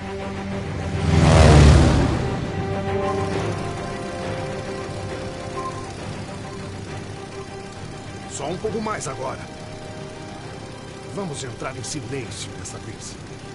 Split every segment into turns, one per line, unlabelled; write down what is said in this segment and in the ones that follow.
Só um pouco mais agora. Vamos entrar em silêncio dessa vez.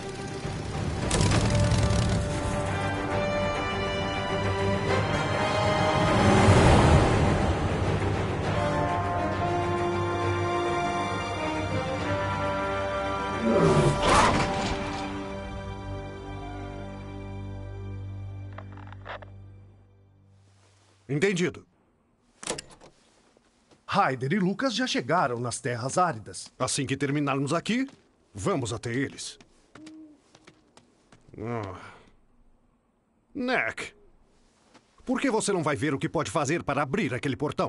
Entendido.
Ryder e Lucas já chegaram nas terras áridas.
Assim que terminarmos aqui, vamos até eles. Neck, por que você não vai ver o que pode fazer para abrir aquele portão?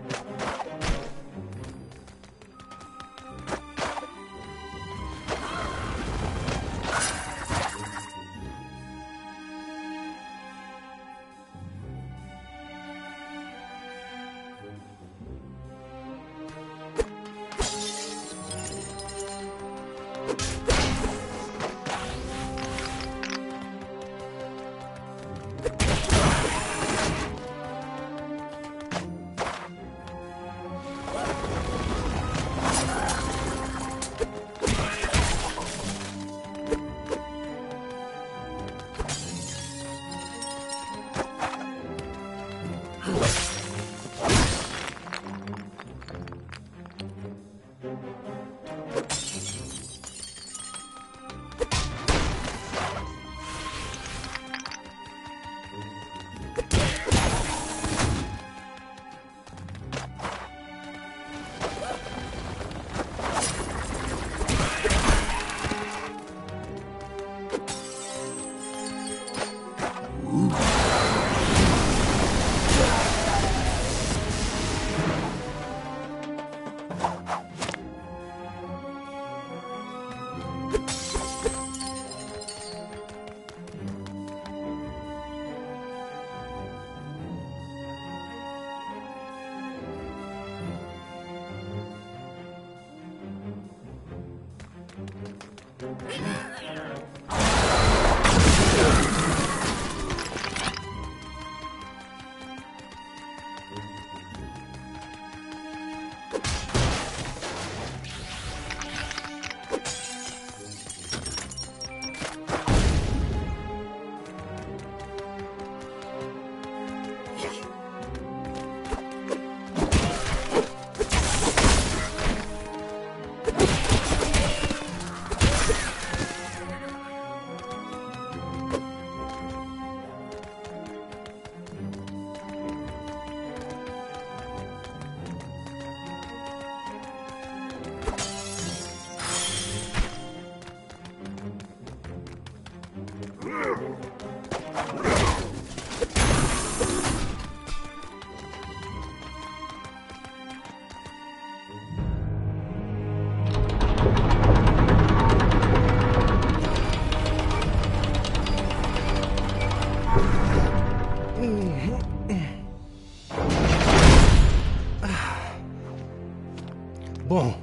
Bom,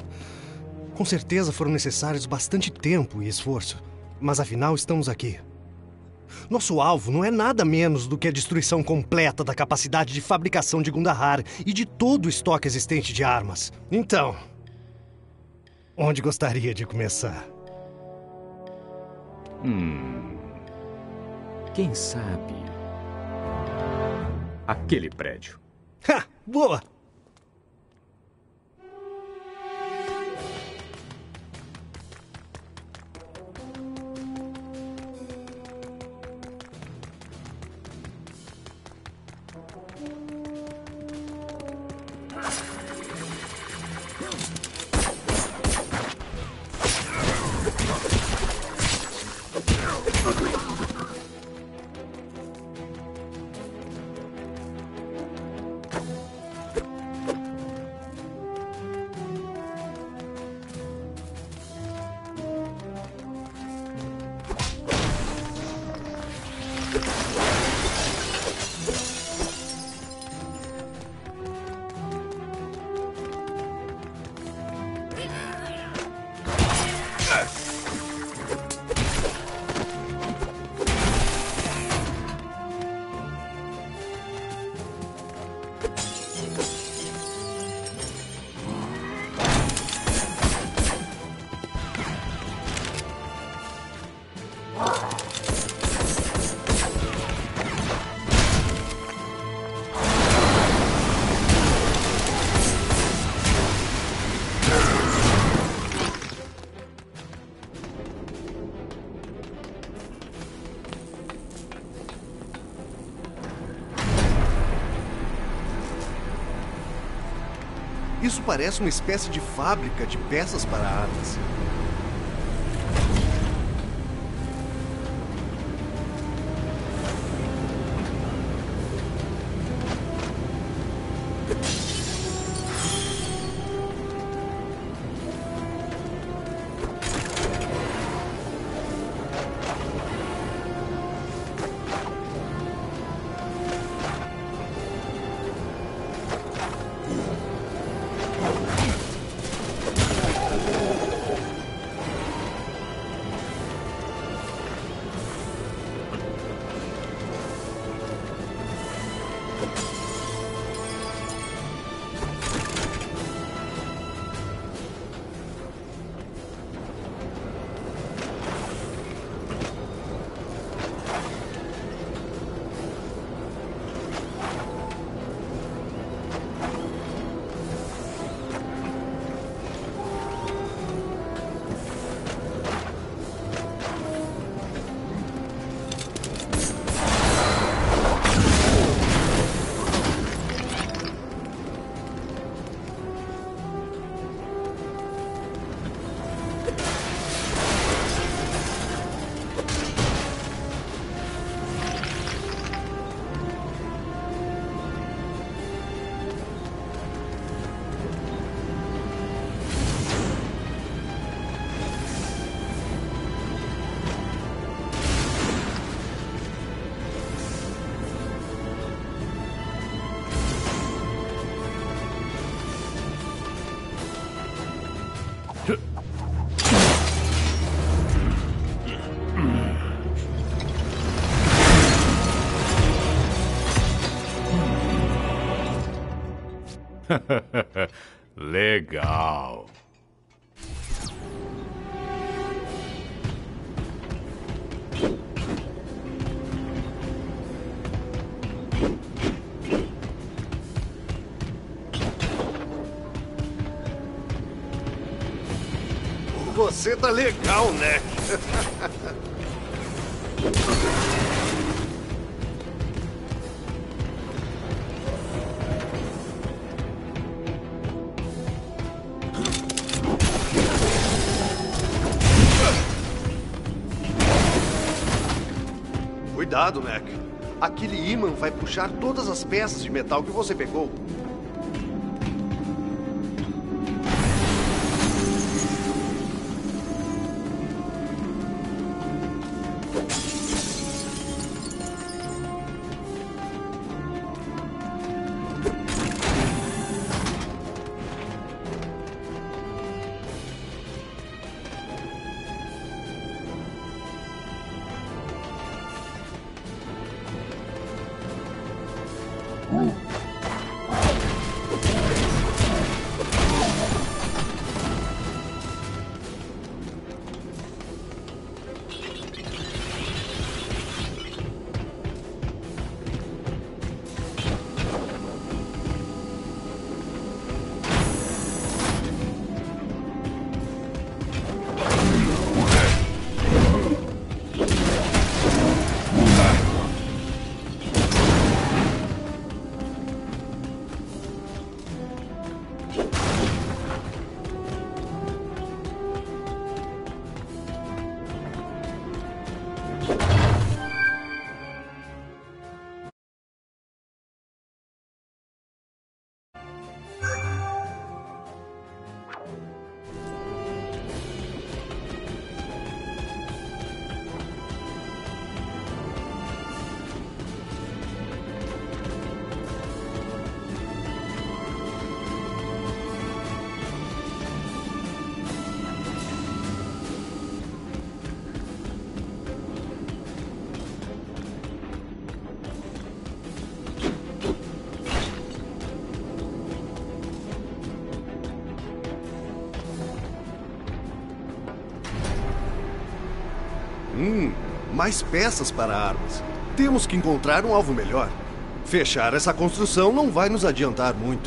com certeza foram necessários bastante tempo e esforço, mas afinal estamos aqui. Nosso alvo não é nada menos do que a destruição completa da capacidade de fabricação de Gundahar e de todo o estoque existente de armas. Então, onde gostaria de começar?
Quem sabe... aquele prédio.
Ha! Boa! Isso parece uma espécie de fábrica de peças para armas.
Legal.
Você tá legal, né? Cuidado, Neck. Aquele ímã vai puxar todas as peças de metal que você pegou. Mais peças para armas. Temos que encontrar um alvo melhor. Fechar essa construção não vai nos adiantar muito.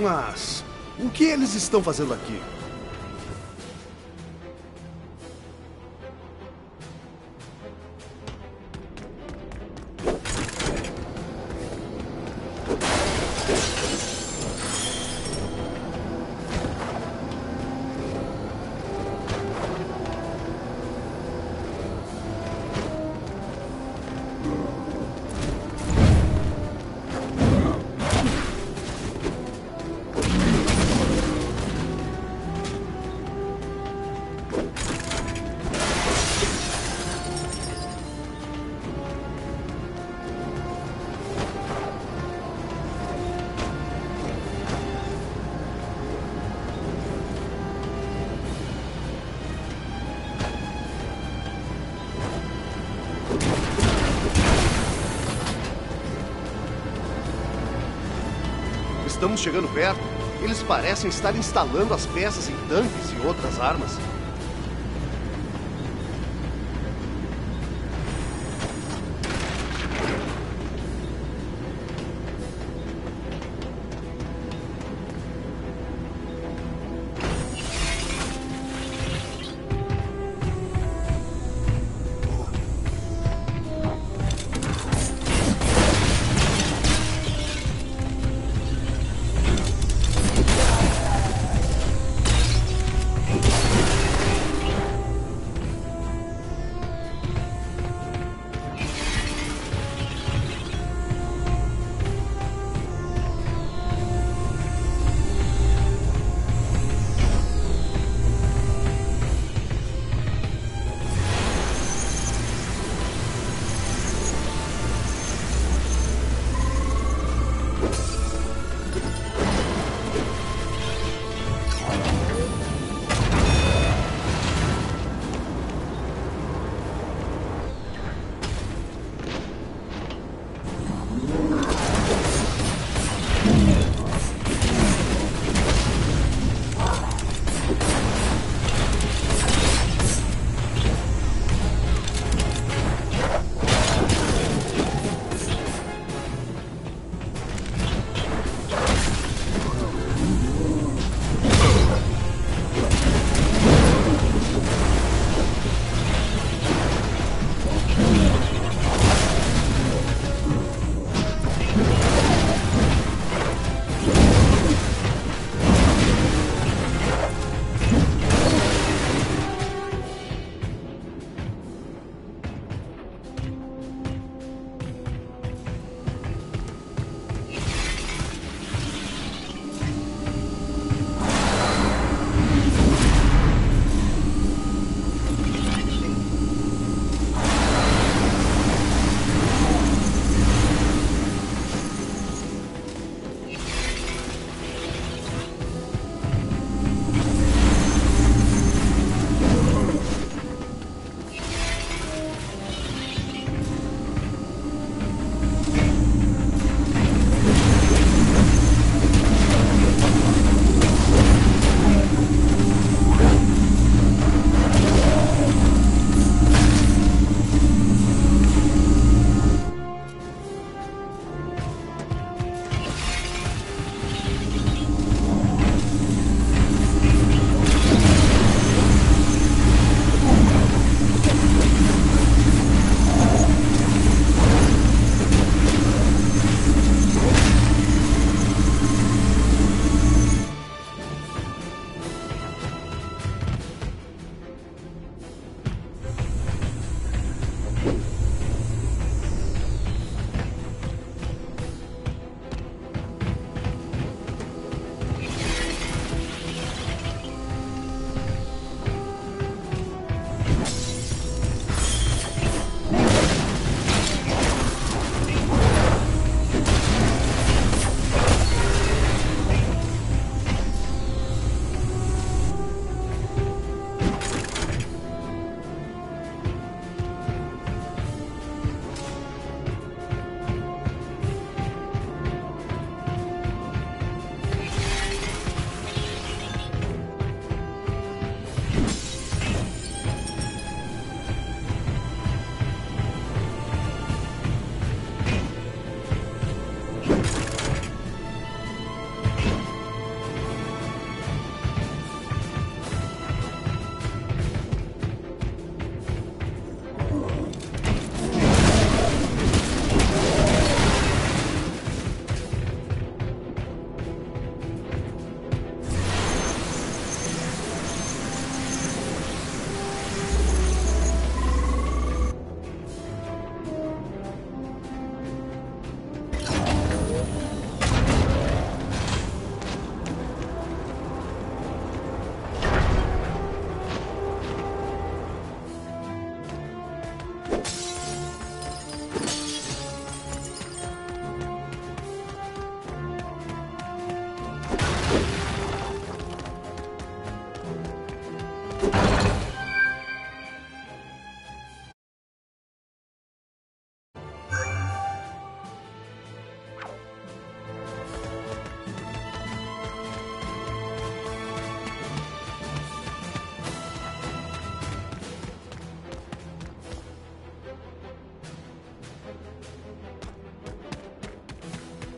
Mas o que eles estão fazendo aqui? Estamos chegando perto. Eles parecem estar instalando as peças em tanques e outras armas.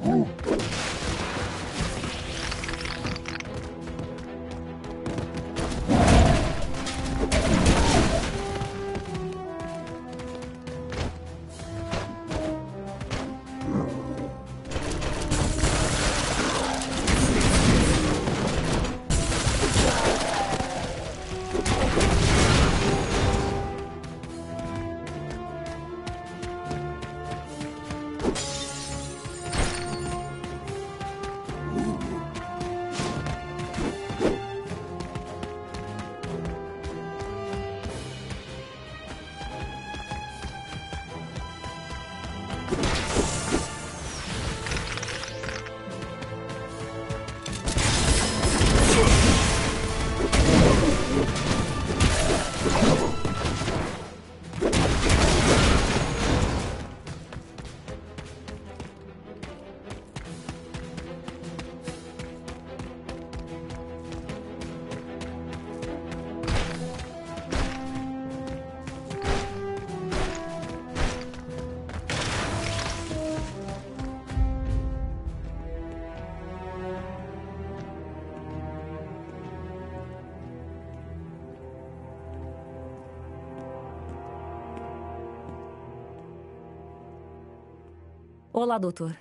Olá, doutor.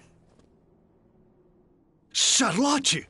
Charlotte!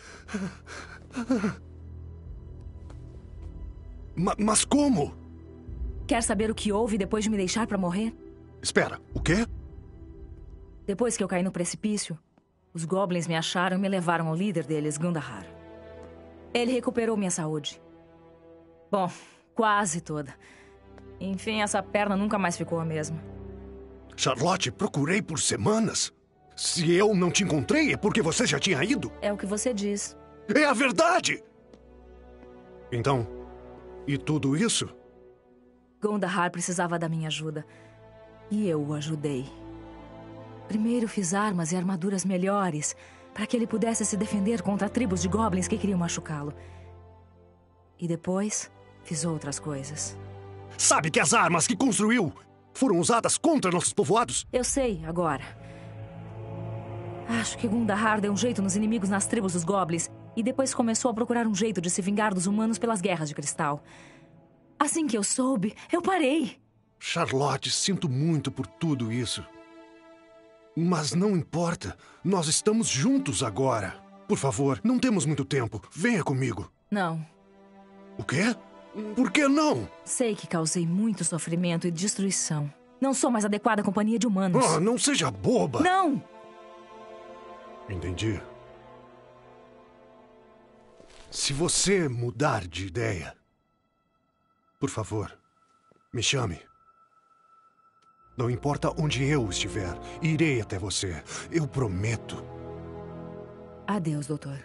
Mas como?
Quer saber o que houve depois de me deixar pra morrer?
Espera, o quê?
Depois que eu caí no precipício, os goblins me acharam e me levaram ao líder deles, Gundahar. Ele recuperou minha saúde. Bom, quase toda. Enfim, essa perna nunca mais ficou a mesma.
Charlotte, procurei por semanas. Se eu não te encontrei, é porque você já tinha ido.
É o que você diz.
É a verdade! Então, e tudo isso?
Gundahar precisava da minha ajuda. E eu o ajudei. Primeiro fiz armas e armaduras melhores, para que ele pudesse se defender contra tribos de goblins que queriam machucá-lo. E depois, fiz outras coisas.
Sabe que as armas que construiu foram usadas contra nossos povoados?
Eu sei, agora. Acho que Gundahar deu um jeito nos inimigos nas tribos dos goblins e depois começou a procurar um jeito de se vingar dos humanos pelas guerras de cristal. Assim que eu soube, eu parei.
Charlotte, sinto muito por tudo isso. Mas não importa. Nós estamos juntos agora. Por favor, não temos muito tempo. Venha comigo.
Não.
O quê? Por que não?
Sei que causei muito sofrimento e destruição. Não sou mais adequada à companhia de humanos.
Oh, não seja boba.
Não!
Entendi. Se você mudar de ideia, por favor, me chame. Não importa onde eu estiver, irei até você. Eu prometo.
Adeus, doutor.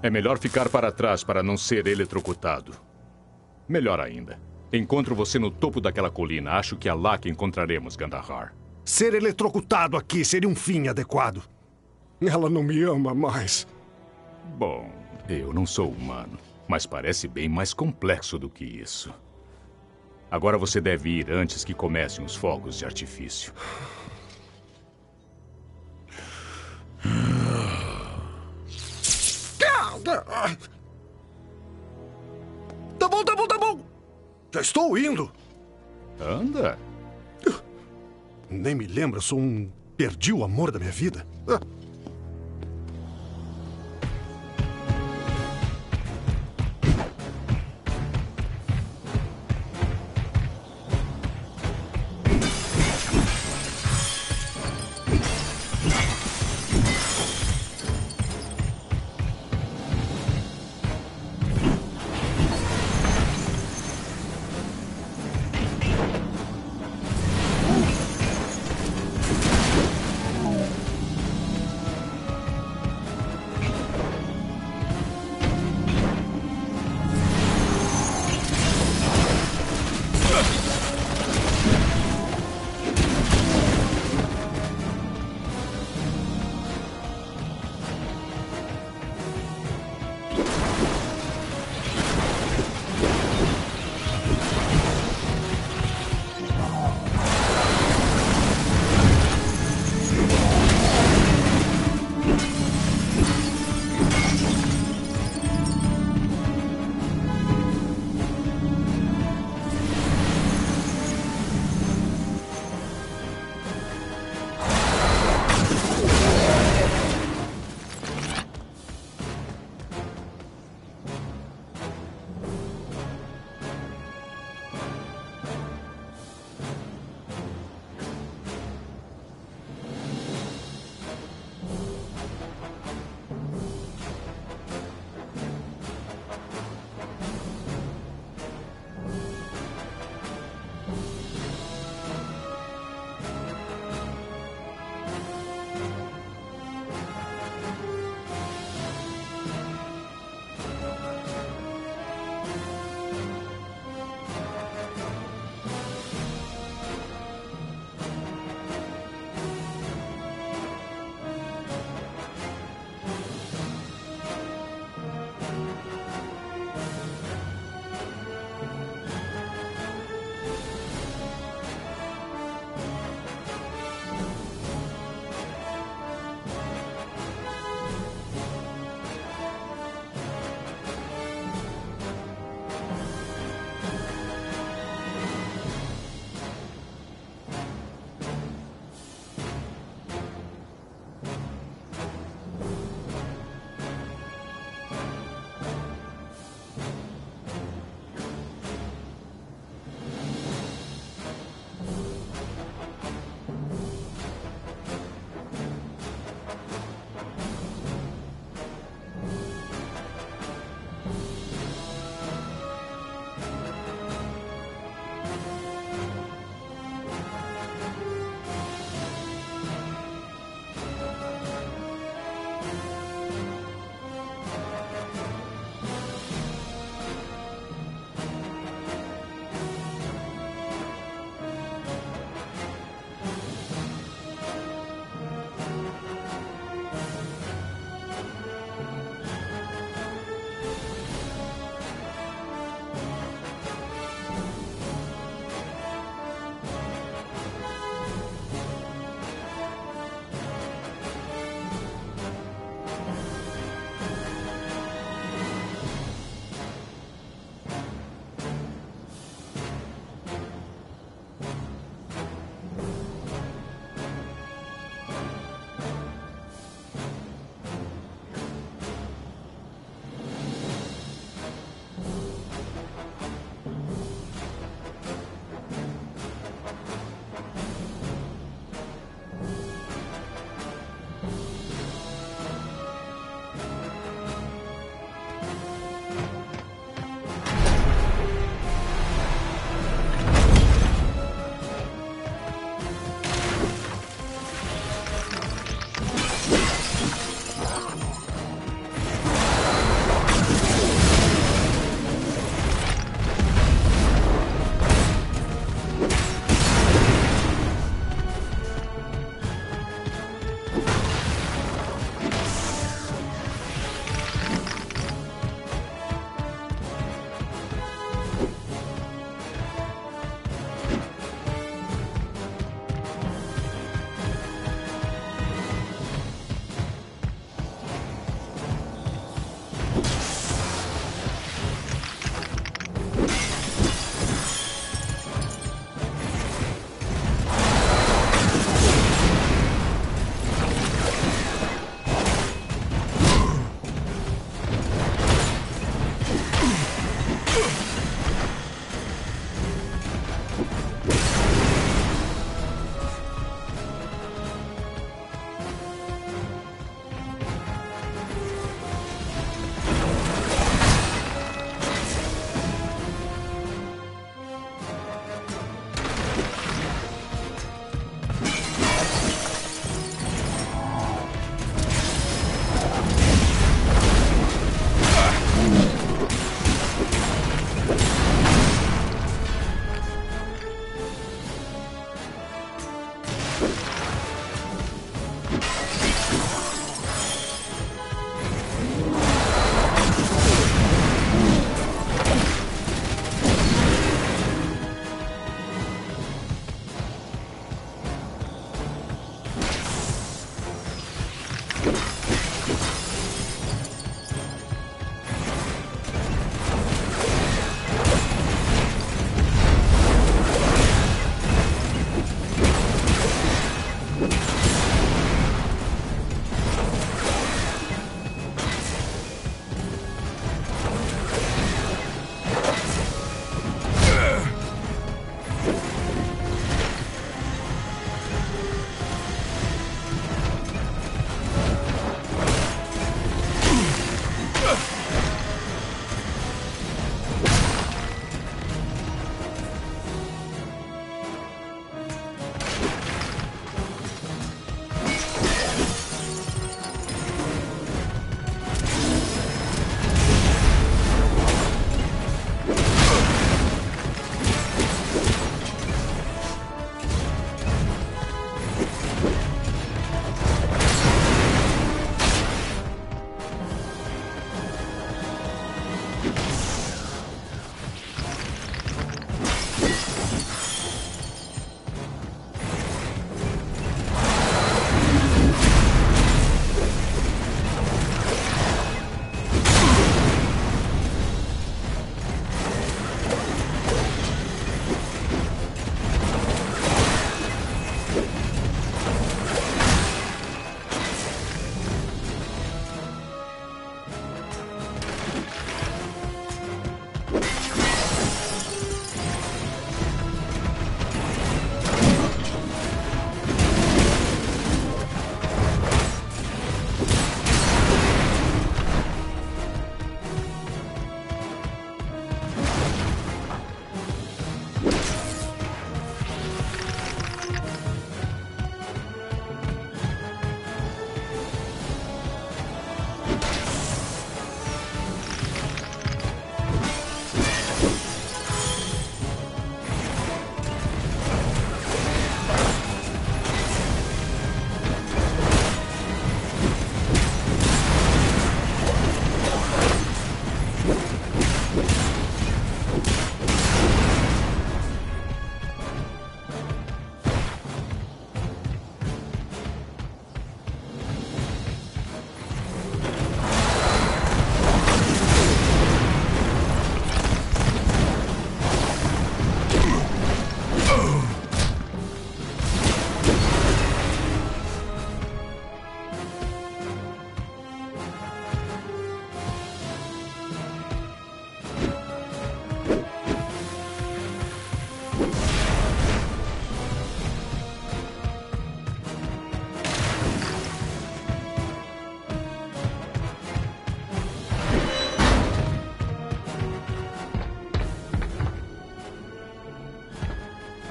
É melhor ficar para trás para não ser eletrocutado. Melhor ainda. Encontro você no topo daquela colina. Acho que é lá que encontraremos Gandahar.
Ser eletrocutado aqui seria um fim adequado. Ela não me ama mais.
Bom, eu não sou humano, mas parece bem mais complexo do que isso. Agora você deve ir antes que comecem os fogos de artifício.
Tá bom, tá bom, tá bom. Já estou indo.
Anda.
Nem me lembro, eu sou um... Perdi o amor da minha vida.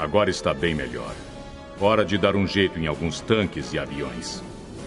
Agora está bem melhor. Hora de dar um jeito em alguns tanques e aviões.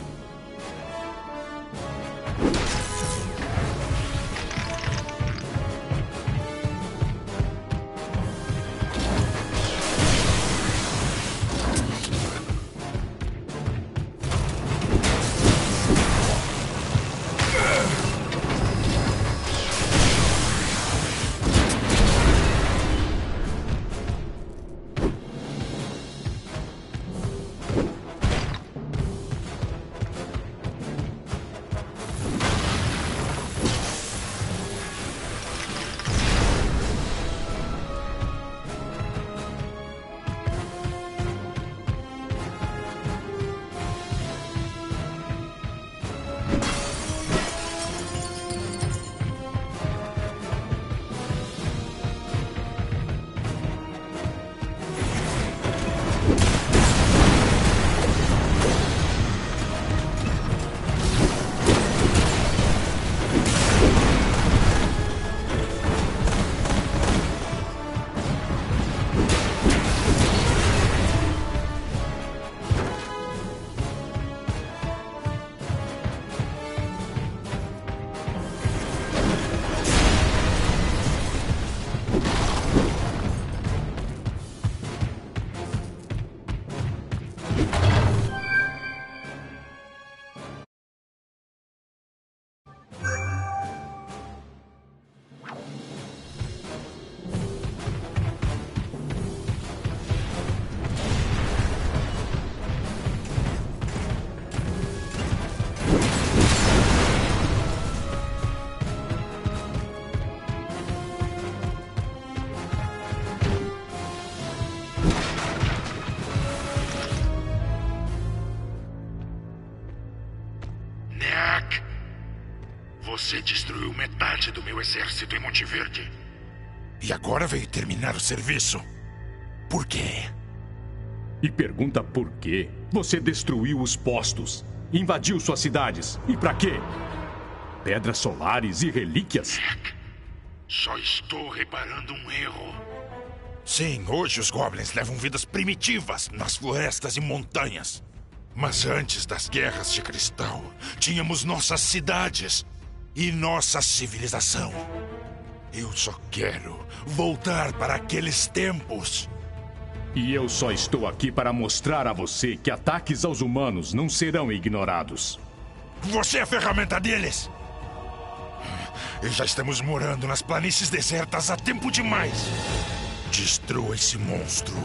Você destruiu metade do meu exército em Monte Verde. E agora veio terminar o serviço. Por quê?
E pergunta por quê? Você destruiu os postos, invadiu suas cidades. E pra quê? Pedras solares e relíquias?
Só estou reparando um erro. Sim, hoje os goblins levam vidas primitivas nas florestas e montanhas. Mas antes das guerras de cristal, tínhamos nossas cidades e nossa civilização. Eu só quero voltar para aqueles tempos.
E eu só estou aqui para mostrar a você que ataques aos humanos não serão ignorados.
Você é a ferramenta deles! E já estamos morando nas planícies desertas há tempo demais. Destrua esse monstro.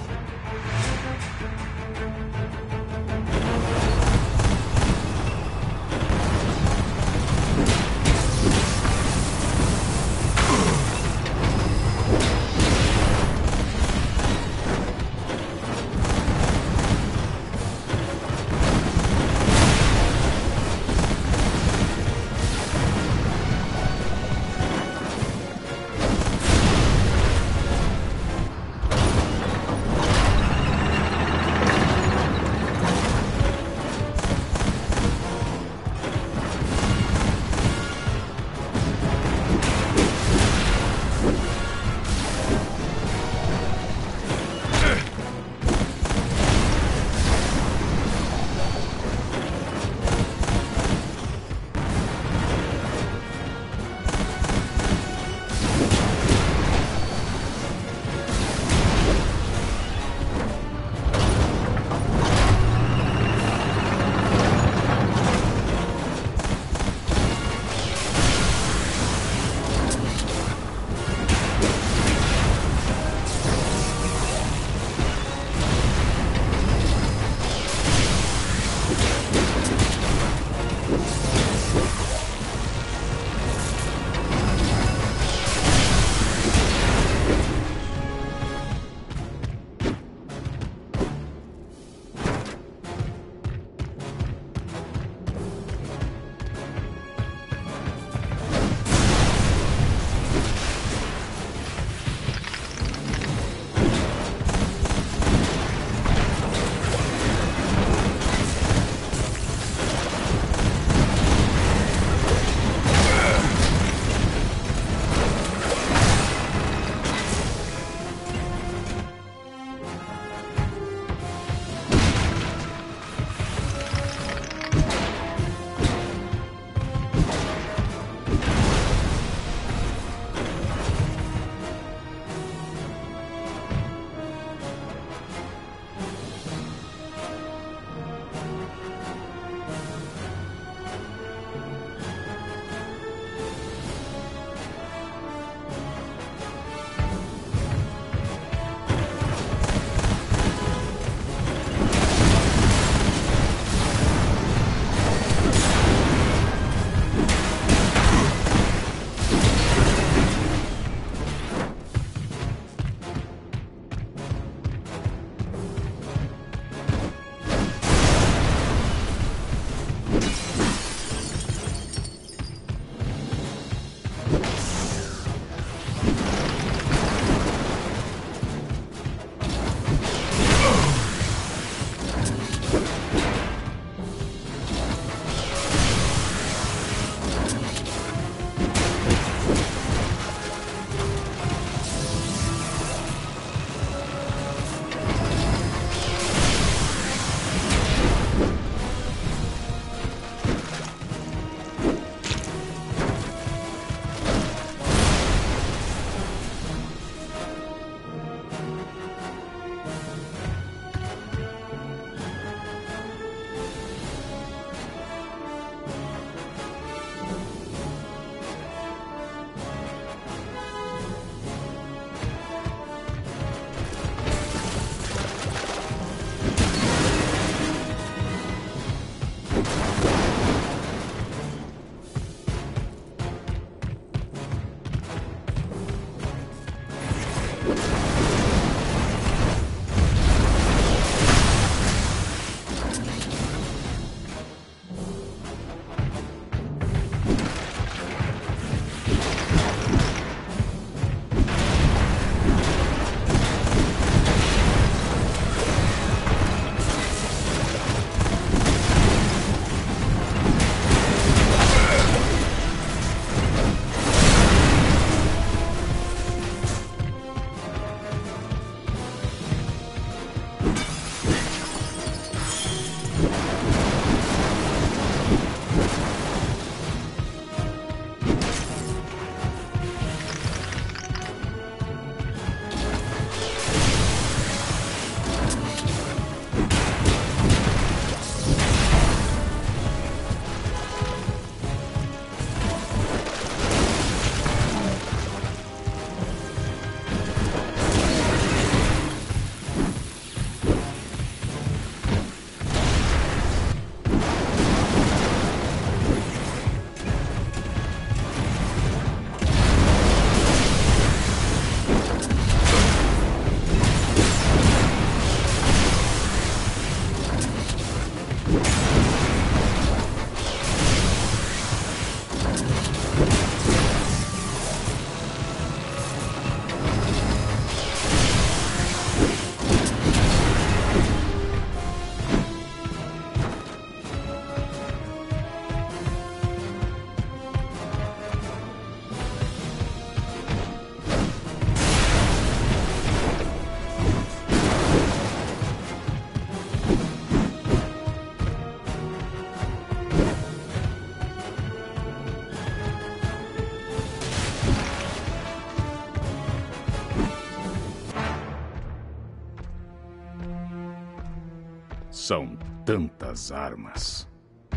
São tantas armas.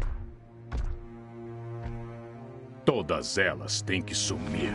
Todas elas têm que sumir.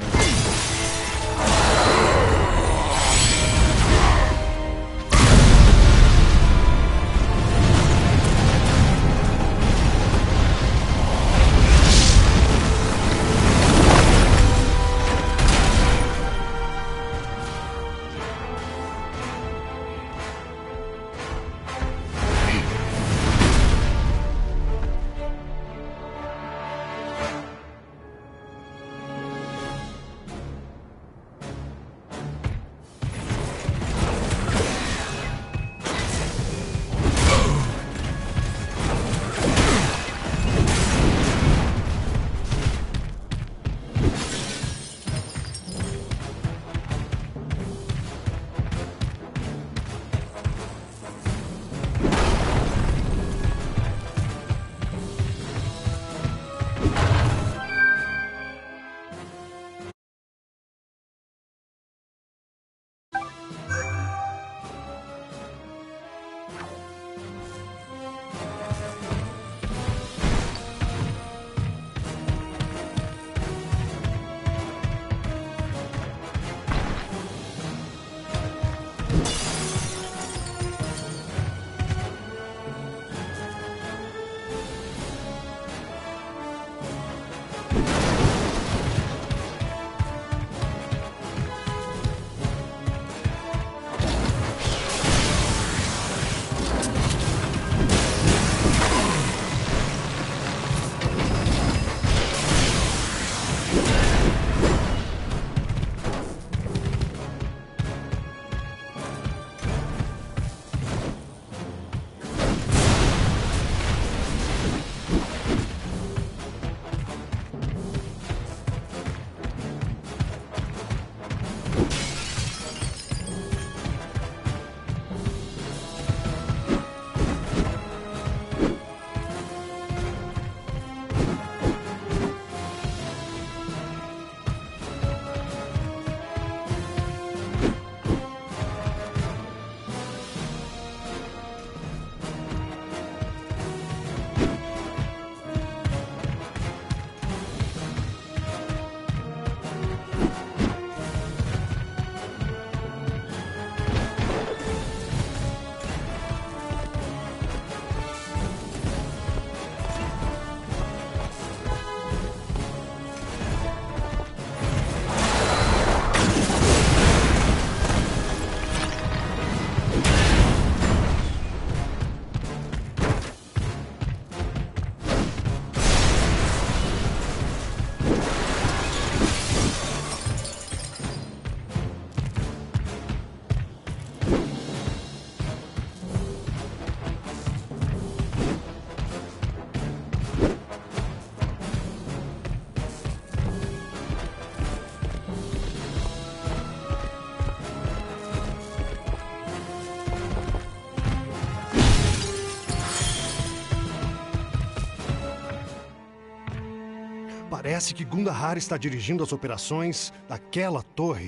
Parece que Gundahar está dirigindo as operações daquela torre.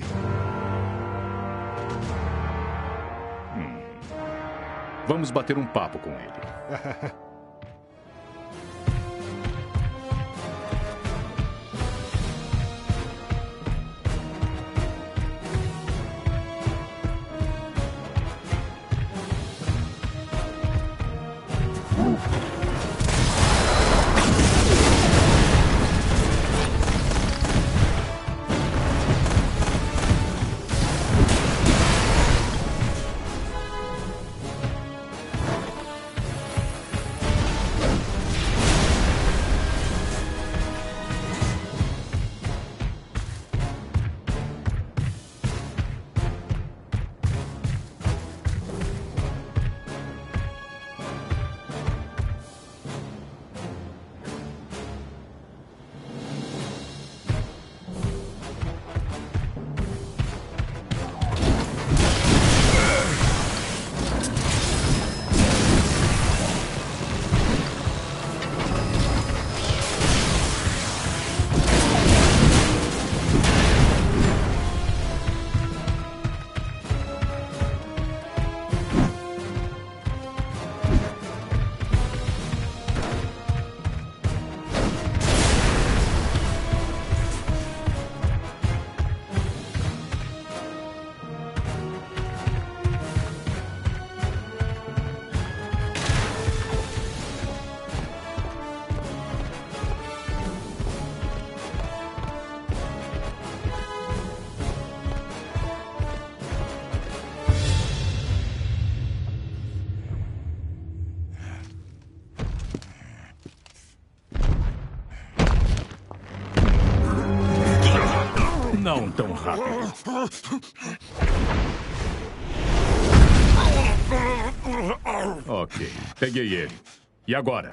Vamos bater um papo com ele. Não tão rápido. Ok, peguei ele. E agora?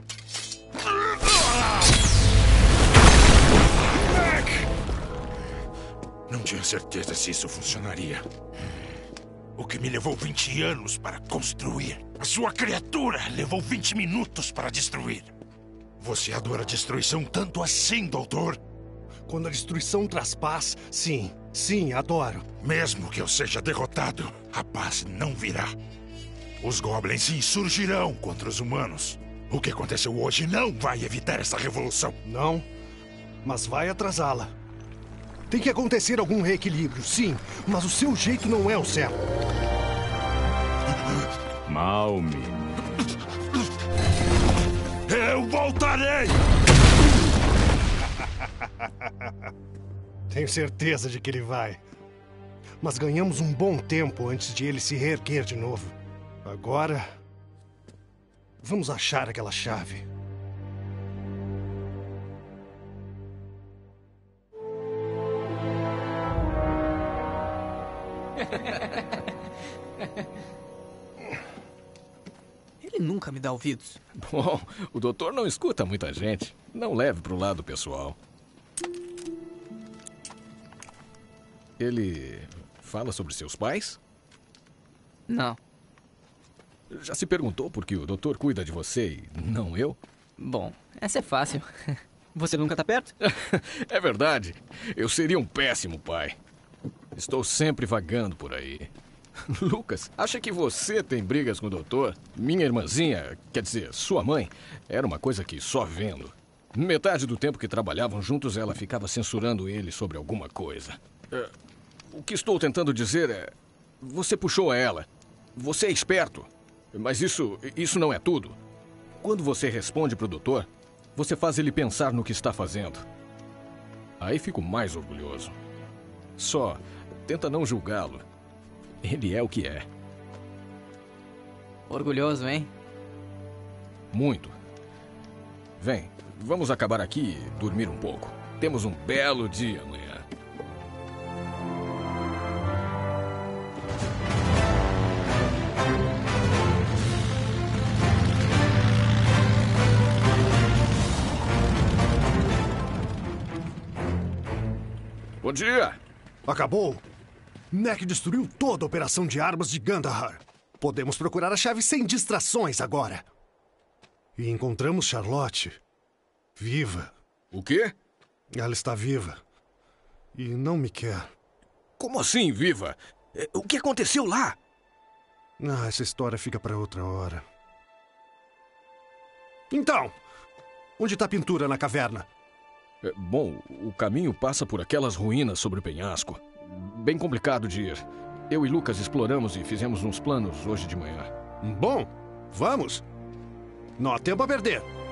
Não tinha certeza se isso funcionaria. O que me levou 20 anos para construir, a sua criatura levou 20 minutos para destruir. Você adora a destruição tanto assim, doutor?
Quando a destruição traz paz, sim, sim, adoro.
Mesmo que eu seja derrotado, a paz não virá. Os goblins se insurgirão contra os humanos. O que aconteceu hoje não vai evitar essa revolução.
Não, mas vai atrasá-la. Tem que acontecer algum reequilíbrio, sim, mas o seu jeito não é o certo.
Mal, menino.
Eu voltarei!
Tenho certeza de que ele vai. Mas ganhamos um bom tempo antes de ele se reerguer de novo. Agora, vamos achar aquela chave.
Ele nunca me dá ouvidos.
Bom, o doutor não escuta muita gente. Não leve pro lado pessoal. Ele fala sobre seus pais?
Não.
Já se perguntou por que o doutor cuida de você e não eu?
Bom, essa é fácil. Você nunca tá perto?
É verdade. Eu seria um péssimo pai. Estou sempre vagando por aí. Lucas, acha que você tem brigas com o doutor? Minha irmãzinha, quer dizer, sua mãe, era uma coisa que só vendo. Metade do tempo que trabalhavam juntos, ela ficava censurando ele sobre alguma coisa. O que estou tentando dizer é... Você puxou a ela. Você é esperto. Mas isso não é tudo. Quando você responde pro doutor, você faz ele pensar no que está fazendo. Aí fico mais orgulhoso. Só tenta não julgá-lo. Ele é o que é.
Orgulhoso, hein?
Muito. Vem, vamos acabar aqui e dormir um pouco. Temos um belo dia amanhã. Bom dia!
Acabou? Neck destruiu toda a operação de armas de Gandahar. Podemos procurar a chave sem distrações agora. E encontramos Charlotte. Viva.
O quê?
Ela está viva. E não me quer.
Como assim, viva? O que aconteceu lá?
Ah, essa história fica para outra hora. Então, onde está a pintura na caverna?
Bom, o caminho passa por aquelas ruínas sobre o penhasco. Bem complicado de ir. Eu e Lucas exploramos e fizemos uns planos hoje de manhã.
Bom, vamos. Não há tempo a perder.